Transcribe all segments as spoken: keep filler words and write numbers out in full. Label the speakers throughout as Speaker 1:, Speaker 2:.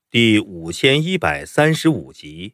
Speaker 1: 第五千一百三十五集。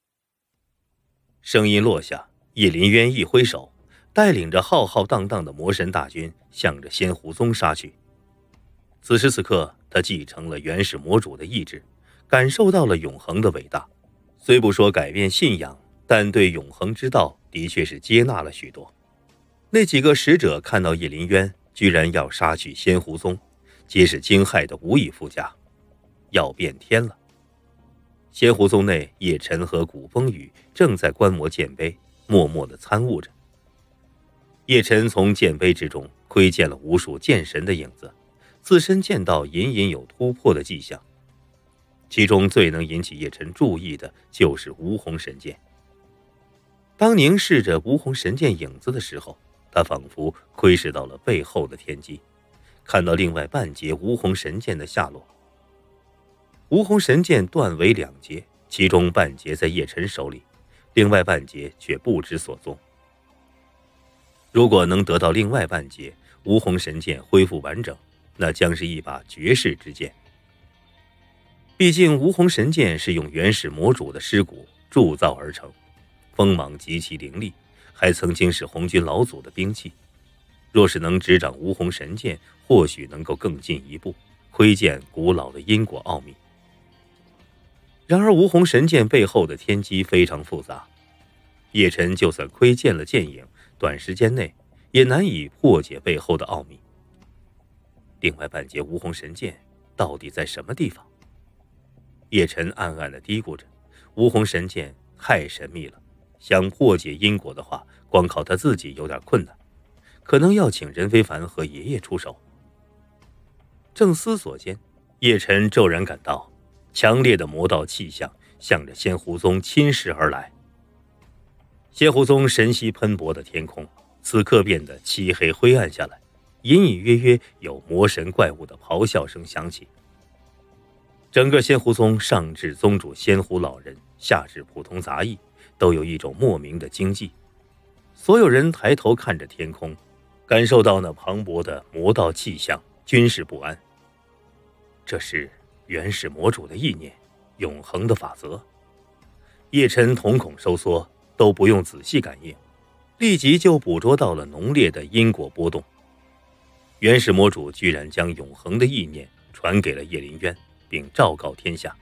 Speaker 1: 声音落下，叶林渊一挥手，带领着浩浩荡荡的魔神大军向着仙狐宗杀去。此时此刻，他继承了原始魔主的意志，感受到了永恒的伟大。虽不说改变信仰，但对永恒之道的确是接纳了许多。那几个使者看到叶林渊居然要杀去仙狐宗，皆是惊骇的无以复加。要变天了！仙狐宗内，叶晨和古风雨正在观摩剑碑，默默地参悟着。叶晨从剑碑之中窥见了无数剑神的影子，自身剑道隐隐有突破的迹象。其中最能引起叶晨注意的就是无红神剑。当凝视着无红神剑影子的时候，他仿佛窥视到了背后的天机，看到另外半截无红神剑的下落。无红神剑断为两截，其中半截在叶晨手里，另外半截却不知所踪。如果能得到另外半截，无红神剑恢复完整，那将是一把绝世之剑。毕竟无红神剑是用原始魔主的尸骨铸造而成，锋芒极其凌厉，还曾经是红军老祖的兵器。若是能执掌无红神剑，或许能够更进一步，窥见古老的因果奥秘。然而无红神剑背后的天机非常复杂，叶晨就算窥见了剑影，短时间内也难以破解背后的奥秘。另外半截无红神剑到底在什么地方？叶晨暗暗地嘀咕着，无红神剑太神秘了，想破解因果的话，光靠他自己有点困难，可能要请任非凡和爷爷出手。正思索间，叶晨骤然感到强烈的魔道气象向着仙狐宗侵蚀而来。仙狐宗神息喷薄的天空此刻变得漆黑灰暗下来，隐隐约约有魔神怪物的咆哮声响起。整个仙狐宗上至宗主仙狐老人，下至普通杂役，都有一种莫名的惊悸。所有人抬头看着天空，感受到那磅礴的魔道气象，均是不安。这是原始魔主的意念，永恒的法则。叶晨瞳孔收缩，都不用仔细感应，立即就捕捉到了浓烈的因果波动。原始魔主居然将永恒的意念传给了叶林渊，并昭告天下。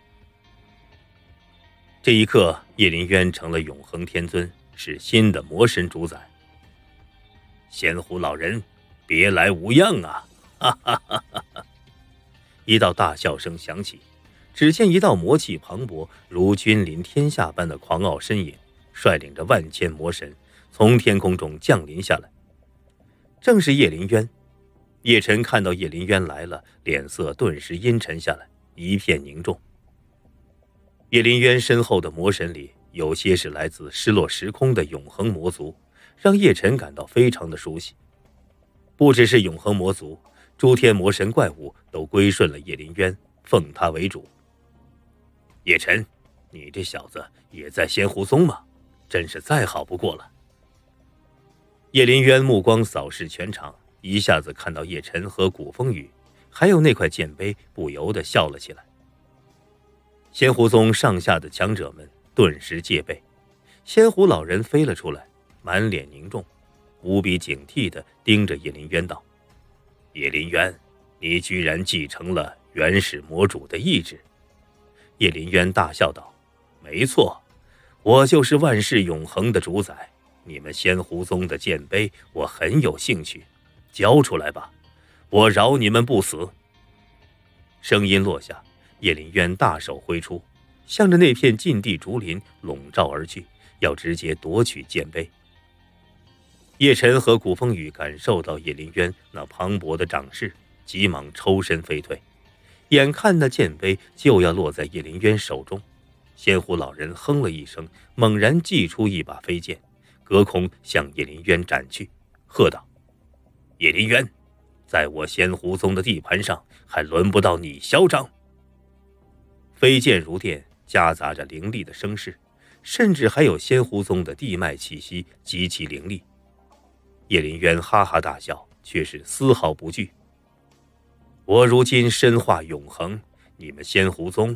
Speaker 1: 这一刻，叶林渊成了永恒天尊，是新的魔神主宰。仙狐老人，别来无恙啊！哈哈哈哈哈！一道大笑声响起，只见一道魔气磅礴，如君临天下般的狂傲身影，率领着万千魔神从天空中降临下来。正是叶林渊。叶晨看到叶林渊来了，脸色顿时阴沉下来，一片凝重。叶林渊身后的魔神里，有些是来自失落时空的永恒魔族，让叶晨感到非常的熟悉。不只是永恒魔族，诸天魔神怪物都归顺了叶林渊，奉他为主。叶晨，你这小子也在仙狐宗吗？真是再好不过了。叶林渊目光扫视全场，一下子看到叶晨和古风雨，还有那块剑碑，不由得笑了起来。仙狐宗上下的强者们顿时戒备，仙狐老人飞了出来，满脸凝重，无比警惕地盯着叶林渊道：叶林渊，你居然继承了原始魔主的意志。叶林渊大笑道：没错，我就是万世永恒的主宰，你们仙狐宗的剑碑我很有兴趣，交出来吧，我饶你们不死。声音落下，叶林渊大手挥出，向着那片禁地竹林笼罩而去，要直接夺取剑碑。叶晨和古风雨感受到叶林渊那磅礴的掌势，急忙抽身飞退。眼看那剑碑就要落在叶林渊手中，仙狐老人哼了一声，猛然祭出一把飞剑，隔空向叶林渊斩去，喝道：叶林渊，在我仙狐宗的地盘上，还轮不到你嚣张。飞剑如电，夹杂着凌厉的声势，甚至还有仙狐宗的地脉气息，极其凌厉。叶林渊哈哈大笑，却是丝毫不惧。我如今身化永恒，你们仙狐宗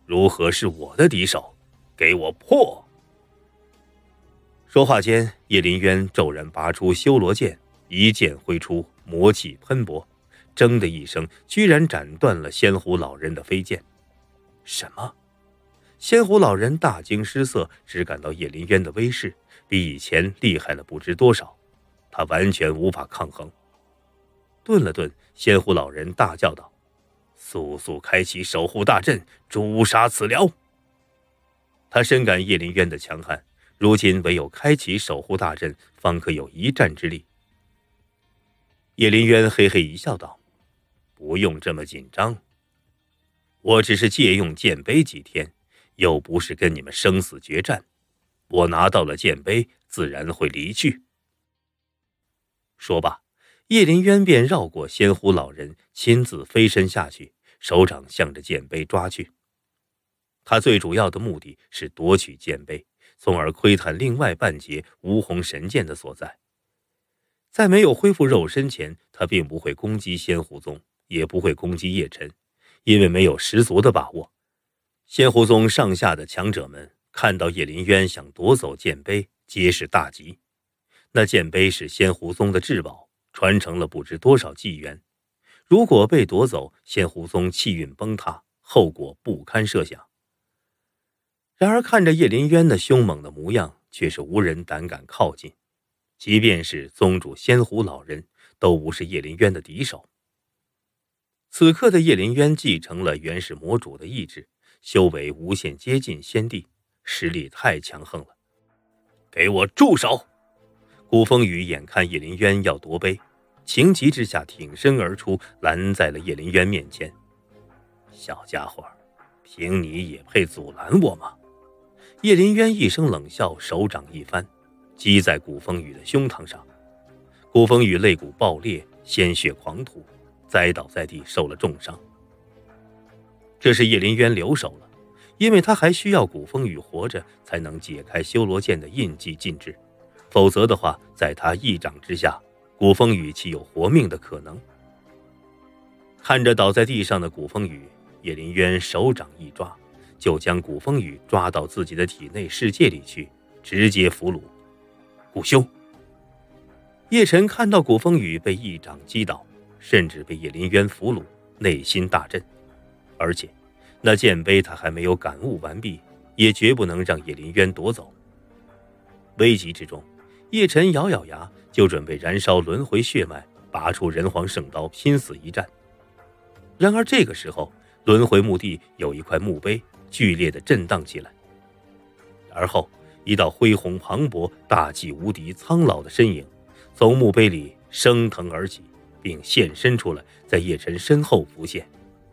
Speaker 1: 如何是我的敌手？给我破！说话间，叶林渊骤然拔出修罗剑，一剑挥出，魔气喷薄，铮的一声，居然斩断了仙狐老人的飞剑。什么？仙狐老人大惊失色，只感到叶林渊的威势比以前厉害了不知多少，他完全无法抗衡。顿了顿，仙狐老人大叫道：“速速开启守护大阵，诛杀此僚！”他深感叶林渊的强悍，如今唯有开启守护大阵，方可有一战之力。叶林渊嘿嘿一笑道：“不用这么紧张，我只是借用剑碑几天，又不是跟你们生死决战。我拿到了剑碑，自然会离去。”说罢，叶林渊便绕过仙狐老人，亲自飞身下去，手掌向着剑碑抓去。他最主要的目的是夺取剑碑，从而窥探另外半截无红神剑的所在。在没有恢复肉身前，他并不会攻击仙狐宗，也不会攻击叶辰，因为没有十足的把握。仙狐宗上下的强者们看到叶林渊想夺走剑碑，皆是大急。那剑碑是仙狐宗的至宝，传承了不知多少纪元，如果被夺走，仙狐宗气运崩塌，后果不堪设想。然而看着叶林渊那凶猛的模样，却是无人胆敢靠近，即便是宗主仙狐老人，都不是叶林渊的敌手。此刻的叶林渊继承了原始魔主的意志，修为无限接近仙帝，实力太强横了。给我住手！古风雨眼看叶林渊要夺碑，情急之下挺身而出，拦在了叶林渊面前。小家伙，凭你也配阻拦我吗？叶林渊一声冷笑，手掌一翻，击在古风雨的胸膛上。古风雨肋骨爆裂，鲜血狂吐，栽倒在地，受了重伤。这是叶林渊留手了，因为他还需要古风雨活着，才能解开修罗剑的印记禁制，否则的话，在他一掌之下，古风雨岂有活命的可能？看着倒在地上的古风雨，叶林渊手掌一抓，就将古风雨抓到自己的体内世界里去，直接俘虏。古兄！叶辰看到古风雨被一掌击倒，甚至被叶林渊俘虏，内心大震。而且那剑碑他还没有感悟完毕，也绝不能让叶林渊夺走。危急之中，叶辰咬咬牙，就准备燃烧轮回血脉，拔出人皇圣刀，拼死一战。然而这个时候，轮回墓地有一块墓碑剧烈的震荡起来，而后一道恢宏磅礴、大气无敌、苍老的身影从墓碑里升腾而起，并现身出来，在叶辰身后浮现。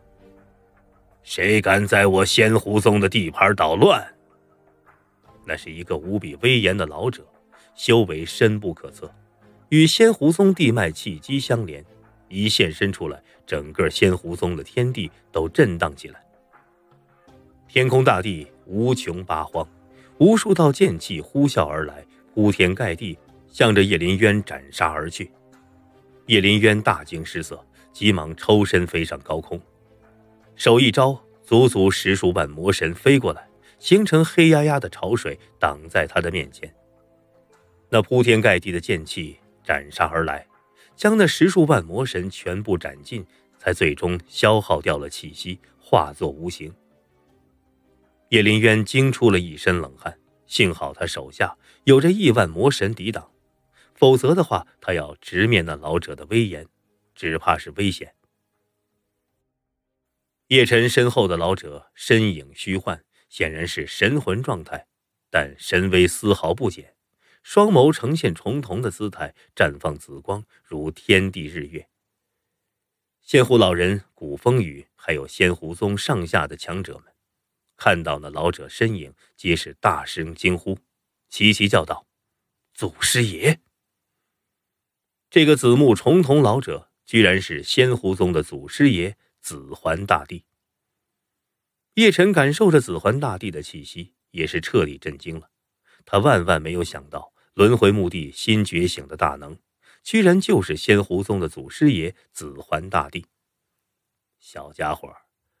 Speaker 1: 谁敢在我仙狐宗的地盘捣乱？那是一个无比威严的老者，修为深不可测，与仙狐宗地脉气机相连，一现身出来，整个仙狐宗的天地都震荡起来。天空大地无穷八荒，无数道剑气呼啸而来，铺天盖地，向着叶林渊斩杀而去。叶林渊大惊失色，急忙抽身飞上高空，手一招，足足十数万魔神飞过来，形成黑压压的潮水，挡在他的面前。那铺天盖地的剑气斩杀而来，将那十数万魔神全部斩尽，才最终消耗掉了气息，化作无形。叶林渊惊出了一身冷汗，幸好他手下有着亿万魔神抵挡，否则的话，他要直面那老者的威严，只怕是危险。叶辰身后的老者身影虚幻，显然是神魂状态，但神威丝毫不减，双眸呈现重瞳的姿态，绽放紫光，如天地日月。仙狐老人、古风雨还有仙狐宗上下的强者们看到那老者身影，皆是大声惊呼，齐齐叫道：“祖师爷！”这个紫目重瞳老者居然是仙狐宗的祖师爷紫环大帝。叶辰感受着紫环大帝的气息，也是彻底震惊了。他万万没有想到，轮回墓地新觉醒的大能，居然就是仙狐宗的祖师爷紫环大帝。小家伙，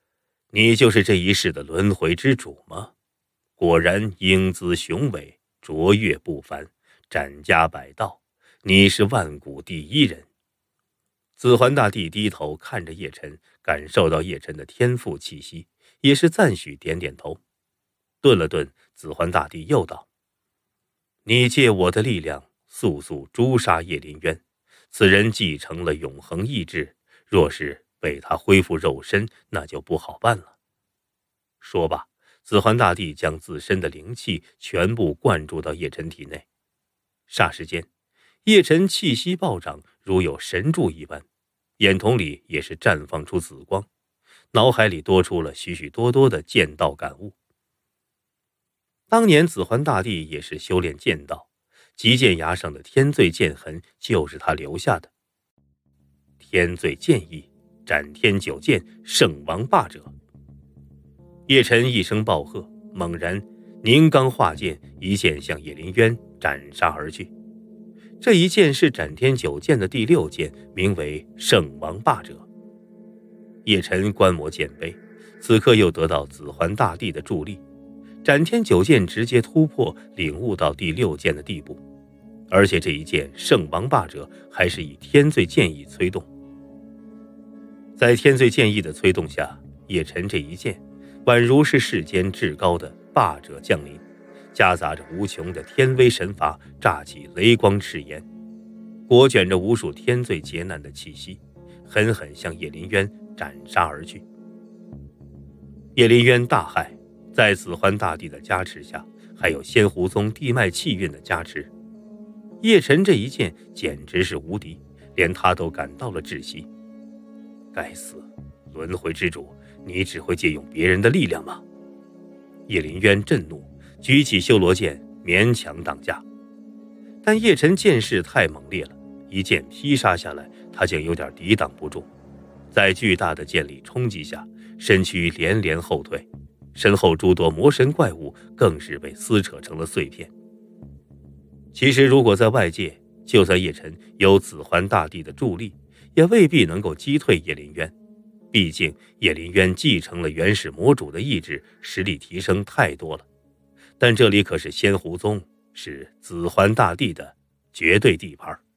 Speaker 1: 你就是这一世的轮回之主吗？果然英姿雄伟，卓越不凡，斩家百道，你是万古第一人。子桓大帝低头看着叶晨，感受到叶晨的天赋气息，也是赞许，点点头。顿了顿，子桓大帝又道：你借我的力量速速诛杀叶临渊，此人继承了永恒意志，若是被他恢复肉身，那就不好办了。说罢，子桓大帝将自身的灵气全部灌注到叶晨体内。霎时间，叶晨气息暴涨，如有神助一般，眼瞳里也是绽放出紫光，脑海里多出了许许多多的剑道感悟。当年子桓大帝也是修炼剑道，极剑崖上的天罪剑痕就是他留下的。天罪剑意，斩天九剑，圣王霸者。叶晨一声暴喝，猛然凝钢化剑，一剑向叶临渊斩杀而去。这一剑是斩天九剑的第六剑，名为圣王霸者。叶晨观摩剑碑，此刻又得到子桓大帝的助力，斩天九剑直接突破，领悟到第六剑的地步。而且这一剑圣王霸者还是以天罪剑意催动。在天罪剑意的催动下，叶晨这一剑宛如是世间至高的霸者降临，夹杂着无穷的天威神法，炸起雷光赤炎，裹卷着无数天罪劫难的气息，狠狠向叶临渊斩杀而去。叶临渊大骇，在子桓大帝的加持下，还有仙狐宗地脉气运的加持，叶晨这一剑简直是无敌，连他都感到了窒息。该死，轮回之主，你只会借用别人的力量吗？叶临渊震怒，举起修罗剑勉强挡架，但叶晨剑势太猛烈了，一剑劈杀下来，他竟有点抵挡不住，在巨大的剑力冲击下，身躯连连后退，身后诸多魔神怪物更是被撕扯成了碎片。其实如果在外界，就算叶晨有子桓大帝的助力，也未必能够击退叶临渊，毕竟叶临渊继承了原始魔主的意志，实力提升太多了。但这里可是仙狐宗，是子桓大帝的绝对地盘。